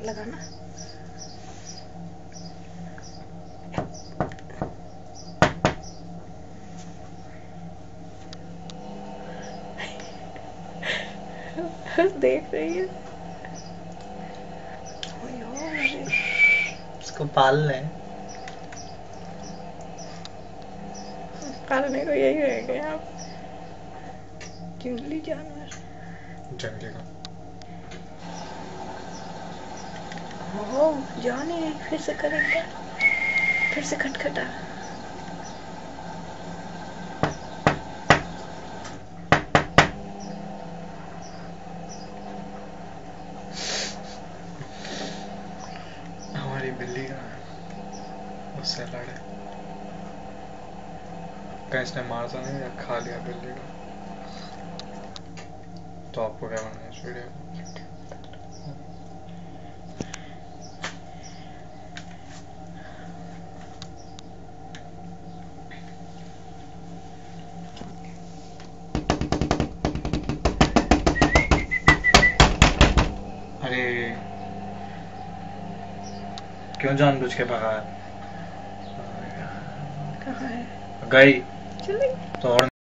लगाना। देख रही है उसको पालना है। पालने को यही रह गया आप, जंगली जानवर। जंगली का जाने फिर से करेगा, फिर से खटखटा। हमारी बिल्ली का उससे लड़े, कहीं इसने मार तो नहीं या खा लिया बिल्ली को। तो आपको क्या करना है इस वीडियो को? अरे क्यों जानबूझ के भगाया? कहाँ है? गई चली। तो और